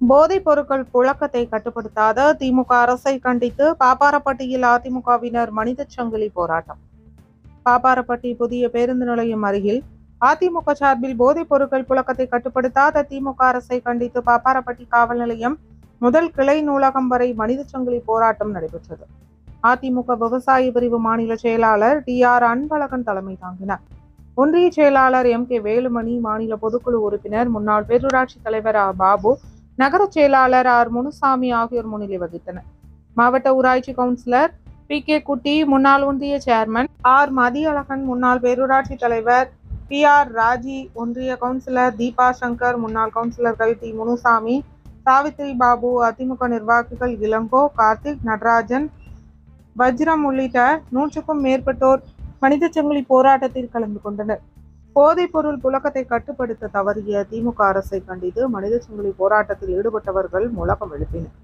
போதைப் பொருட்கள் புழக்கத்தை கட்டுப்படுத்தாத திமுக அரசை கண்டித்து பாப்பாரப்பட்டியில் அதிமுகவினர் மனித சங்கிலி போராட்டம். பாப்பாரப்பட்டி புதிய பேருந்து நிலையம் அருகில் அதிமுக சார்பில் போதைப் பொருட்கள் புழக்கத்தை கட்டுப்படுத்தாத திமுக அரசை கண்டித்து பாப்பாரப்பட்டி காவல் நிலையம் முதல் கிளை நூலகம் வரை மனித சங்கிலி போராட்டம் நடைபெற்றது. அதிமுக விவசாய பிரிவு மாநில செயலாளர் டி.ஆர். அன்பழகன் தலைமை தாங்கினார். ஒன்றிய செயலாளர் எம்.கே. வேலுமணி, மாநில பொதுக்குழு உறுப்பினர் முன்னாள் பேரூராட்சி தலைவர் பாபு, நகர செயலாளர் ஆர். முனுசாமி ஆகியோர் முன்னிலை வகித்தனர். மாவட்ட ஊராட்சி கவுன்சிலர் பி.கே. குட்டி, முன்னாள் ஒன்றிய சேர்மன் ஆர். மதியழகன், முன்னாள் பேரூராட்சி தலைவர் பி.ஆர். ராஜி, ஒன்றிய கவுன்சிலர் தீபா சங்கர், முன்னாள் கவுன்சிலர்கள் டி. முனுசாமி, சாவித்திரி பாபு, அதிமுக நிர்வாகிகள் இளங்கோ, கார்த்திக், நடராஜன், வஜ்ரம் உள்ளிட்ட 100க்கும் மேற்பட்டோர் மனித சங்கிலி போராட்டத்தில் கலந்து கொண்டனர். போதைப் பொருள் புழக்கத்தை கட்டுப்படுத்த தவறிய திமுக அரசை கண்டித்து மனித சங்கிலி போராட்டத்தில் ஈடுபட்டவர்கள் முழக்கம் எழுப்பினர்.